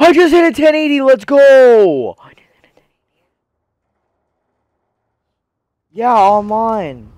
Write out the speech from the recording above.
I just hit a 1080. Let's go. Yeah, online.